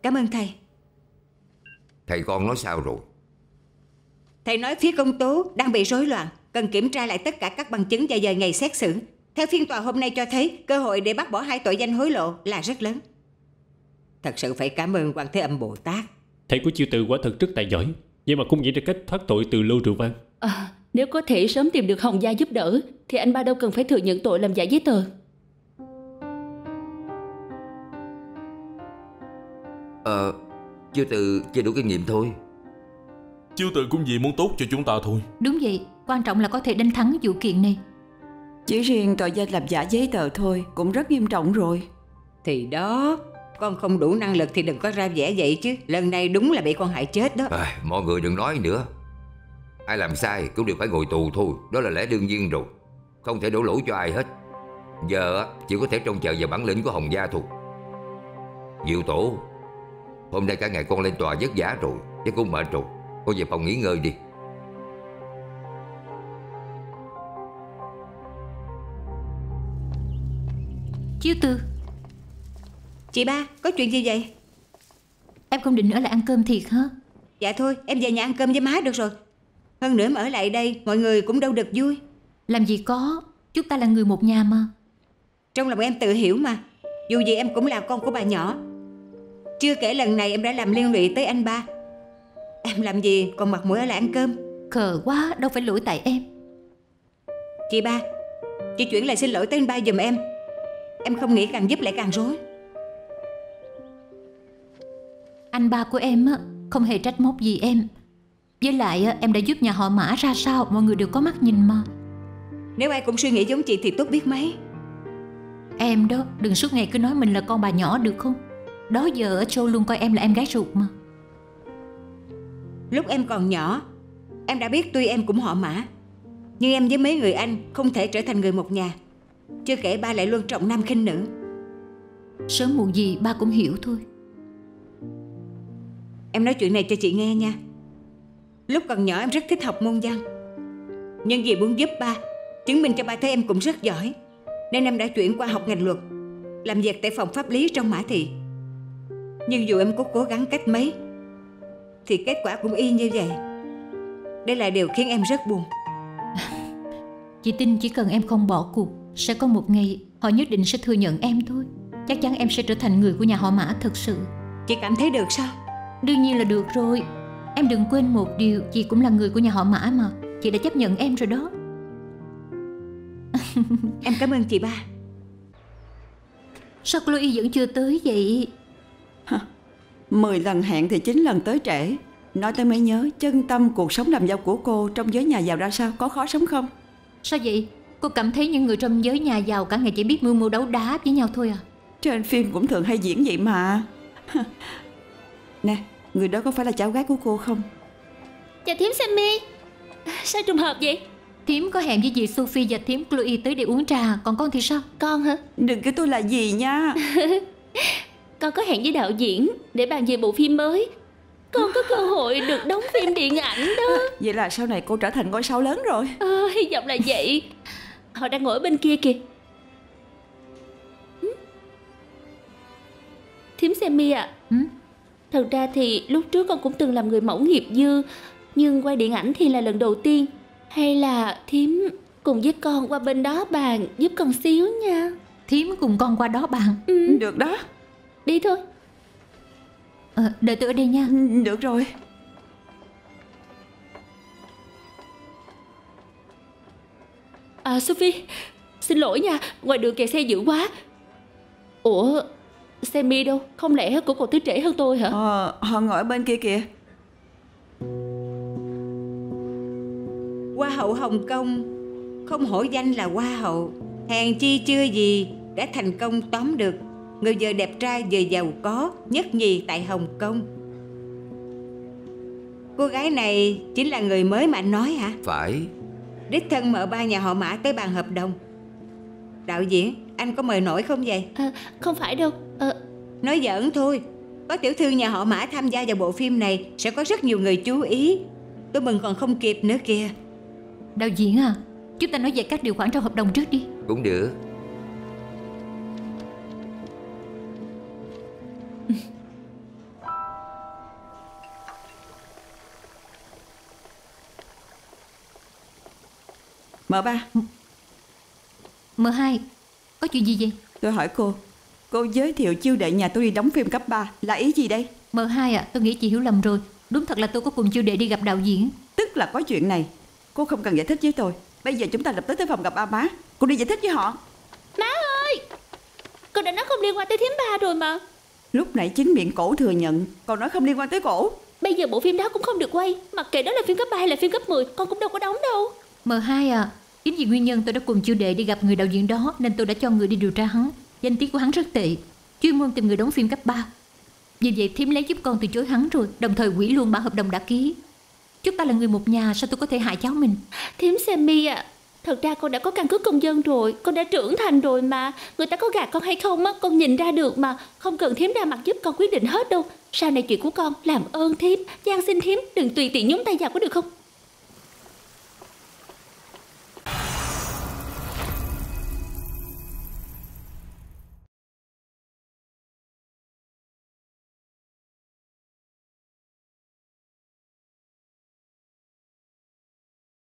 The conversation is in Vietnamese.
Cảm ơn thầy. Thầy con nói sao rồi? Thầy nói phía công tố đang bị rối loạn, cần kiểm tra lại tất cả các bằng chứng và dời ngày xét xử. Theo phiên tòa hôm nay cho thấy, cơ hội để bác bỏ 2 tội danh hối lộ là rất lớn. Thật sự phải cảm ơn Quan Thế Âm Bồ Tát. Thầy của Chiêu Từ quả thật rất tài giỏi, vậy mà không nghĩ ra cách thoát tội từ Lô Rượu Vang. Nếu có thể sớm tìm được Hồng Gia giúp đỡ thì anh ba đâu cần phải thừa nhận tội làm giả giấy tờ. Chiêu Từ chưa đủ kinh nghiệm thôi. Chiêu Từ cũng vì muốn tốt cho chúng ta thôi. Đúng vậy, quan trọng là có thể đánh thắng vụ kiện này. Chỉ riêng tội danh làm giả giấy tờ thôi cũng rất nghiêm trọng rồi. Thì đó, con không đủ năng lực thì đừng có ra vẻ vậy chứ. Lần này đúng là bị con hại chết đó. Mọi người đừng nói nữa. Ai làm sai cũng đều phải ngồi tù thôi. Đó là lẽ đương nhiên rồi. Không thể đổ lỗi cho ai hết. Giờ chỉ có thể trông chờ vào bản lĩnh của Hồng Gia thôi. Diệu Tổ, hôm nay cả ngày con lên tòa vất vả rồi, chắc cũng mệt rồi. Con về phòng nghỉ ngơi đi. Chiêu Từ. Chị Ba, có chuyện gì vậy? Em không định ở lại ăn cơm thiệt hả? Dạ thôi, em về nhà ăn cơm với má được rồi. Hơn nữa mà ở lại đây mọi người cũng đâu được vui. Làm gì có, chúng ta là người một nhà mà. Trong lòng em tự hiểu mà. Dù gì em cũng là con của bà nhỏ. Chưa kể lần này em đã làm liên lụy tới anh ba. Em làm gì còn mặt mũi ở lại ăn cơm. Khờ quá, đâu phải lỗi tại em. Chị Ba, chị chuyển lời xin lỗi tới anh ba giùm em. Em không nghĩ càng giúp lại càng rối. Anh ba của em không hề trách móc gì em. Với lại em đã giúp nhà họ Mã ra sao mọi người đều có mắt nhìn mà. Nếu ai cũng suy nghĩ giống chị thì tốt biết mấy. Em đó, đừng suốt ngày cứ nói mình là con bà nhỏ được không? Đó giờ ở show luôn coi em là em gái ruột mà. Lúc em còn nhỏ, em đã biết tuy em cũng họ Mã, nhưng em với mấy người anh không thể trở thành người một nhà. Chưa kể ba lại luôn trọng nam khinh nữ. Sớm muộn gì ba cũng hiểu thôi. Em nói chuyện này cho chị nghe nha. Lúc còn nhỏ em rất thích học môn văn, nhưng vì muốn giúp ba, chứng minh cho ba thấy em cũng rất giỏi, nên em đã chuyển qua học ngành luật, làm việc tại phòng pháp lý trong Mã Thị. Nhưng dù em có cố gắng cách mấy thì kết quả cũng y như vậy. Đây là điều khiến em rất buồn. Chị tin chỉ cần em không bỏ cuộc, sẽ có một ngày họ nhất định sẽ thừa nhận em thôi. Chắc chắn em sẽ trở thành người của nhà họ Mã thật sự. Chị cảm thấy được sao? Đương nhiên là được rồi. Em đừng quên một điều, chị cũng là người của nhà họ Mã mà. Chị đã chấp nhận em rồi đó. Em cảm ơn chị Ba. Sao Chloe vẫn chưa tới vậy? 10 lần hẹn thì 9 lần tới trễ. Nói tới mới nhớ, chân tâm cuộc sống làm dâu của cô trong giới nhà giàu ra sao? Có khó sống không? Sao vậy? Cô cảm thấy những người trong giới nhà giàu cả ngày chỉ biết mưu mô đấu đá với nhau thôi à? Trên phim cũng thường hay diễn vậy mà. Nè, người đó có phải là cháu gái của cô không? Chào thím Sammy. Sao trùng hợp vậy? Thím có hẹn với dì Sophie và thím Chloe tới để uống trà. Còn con thì sao? Con hả? Đừng kêu tôi là gì nha. Con có hẹn với đạo diễn để bàn về bộ phim mới. Con có cơ hội được đóng phim điện ảnh đó. Vậy là sau này cô trở thành ngôi sao lớn rồi. Hy vọng là vậy. Họ đang ngồi ở bên kia kìa. Thím Sammy ạ. Thật ra thì lúc trước con cũng từng làm người mẫu nghiệp dư, nhưng quay điện ảnh thì là lần đầu tiên. Hay là thím cùng với con qua bên đó bàn giúp con xíu nha. Thím cùng con qua đó bàn. Được đó. Đi thôi. Đợi tôi ở đây nha. Được rồi. Sophie, xin lỗi nha, ngoài đường kẹt xe dữ quá. Ủa, Sammy đâu? Không lẽ của cô tới trễ hơn tôi hả? Họ ngồi ở bên kia kìa. Hoa hậu Hồng Kông không hổ danh là hoa hậu, hèn chi chưa gì đã thành công tóm được người vừa đẹp trai vừa giàu có nhất nhì tại Hồng Kông. Cô gái này chính là người mới mà anh nói hả? Phải. Đích thân mợ ba nhà họ Mã tới bàn hợp đồng. Đạo diễn, anh có mời nổi không vậy? Không phải đâu. Nói giỡn thôi. Có tiểu thư nhà họ Mã tham gia vào bộ phim này sẽ có rất nhiều người chú ý. Tôi mừng còn không kịp nữa kìa. Đạo diễn à, chúng ta nói về các điều khoản trong hợp đồng trước đi. Cũng được. M3. M2, có chuyện gì vậy? Tôi hỏi cô giới thiệu chiêu đệ nhà tôi đi đóng phim cấp 3 là ý gì đây? M2 à, tôi nghĩ chị hiểu lầm rồi. Đúng thật là tôi có cùng chiêu đệ đi gặp đạo diễn. Tức là có chuyện này. Cô không cần giải thích với tôi. Bây giờ chúng ta lập tức tới phòng gặp ba má. Cô đi giải thích với họ. Má ơi, con đã nói không liên quan tới thím ba rồi mà. Lúc nãy chính miệng cổ thừa nhận, còn nói không liên quan tới cổ. Bây giờ bộ phim đó cũng không được quay. Mặc kệ đó là phim cấp 3 hay là phim cấp 10, con cũng đâu có đóng đâu. M2 à, chính vì nguyên nhân tôi đã cùng chiêu đệ đi gặp người đạo diễn đó nên tôi đã cho người đi điều tra hắn. Danh tiếng của hắn rất tệ, chuyên môn tìm người đóng phim cấp 3. Vì vậy thím lấy giúp con từ chối hắn rồi, đồng thời hủy luôn bản hợp đồng đã ký. Chúng ta là người một nhà, sao tôi có thể hại cháu mình? Thím Sammy à, thật ra con đã có căn cước công dân rồi, con đã trưởng thành rồi mà. Người ta có gạt con hay không á, con nhìn ra được mà. Không cần thím ra mặt giúp con quyết định hết đâu. Sau này chuyện của con, làm ơn thím, van xin thím đừng tùy tiện nhúng tay vào có được không?